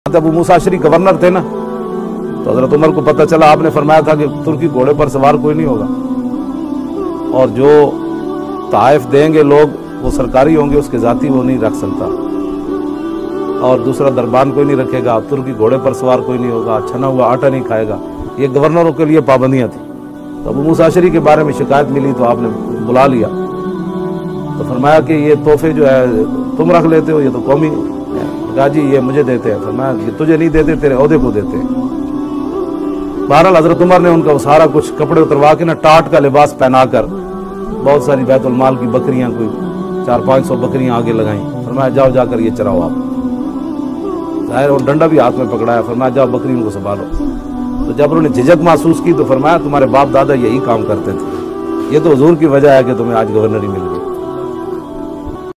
अबू मूसा Ashari governor थे ना, तो हजरत उमर को पता चला, आपने फरमाया था कि तुर्की घोड़े पर सवार कोई नहीं होगा, और जो ताइफ देंगे लोग वो सरकारी होंगे, उसके जाती वो नहीं रख सकता, और दूसरा दरबान कोई नहीं रखेगा, तुर्की घोड़े पर सवार कोई नहीं होगा, छना हुआ आटा नहीं खाएगा। ये गवर्नरों के लिए पाबंदियां थी। तो अबू मूसा अशरी के बारे में शिकायत मिली तो आपने बुला लिया, तो फरमाया कि ये तोहफे जो है तुम रख लेते हो, ये तो कौमी है। कहा जी ये मुझे देते हैं। फरमाया ये तुझे नहीं देते, तेरे ओहदे को देते हैं। बहरहाल हजरत उमर ने उनका सारा कुछ कपड़े उतरवा के ना टाट का लिबास पहनाकर बहुत सारी बैतुल माल की बकरियां, कोई 400-500 बकरियां आगे लगाई। फरमाया जाओ जाकर ये चराओ आप। जाहिर और डंडा भी हाथ में पकड़ाया, फरमाया जाओ बकरियों को संभालो। तो जब उन्होंने झिझक महसूस की तो फरमाया तुम्हारे बाप दादा यही काम करते थे, ये तो हुजूर की वजह है कि तुम्हें आज गवर्नरी मिल गई।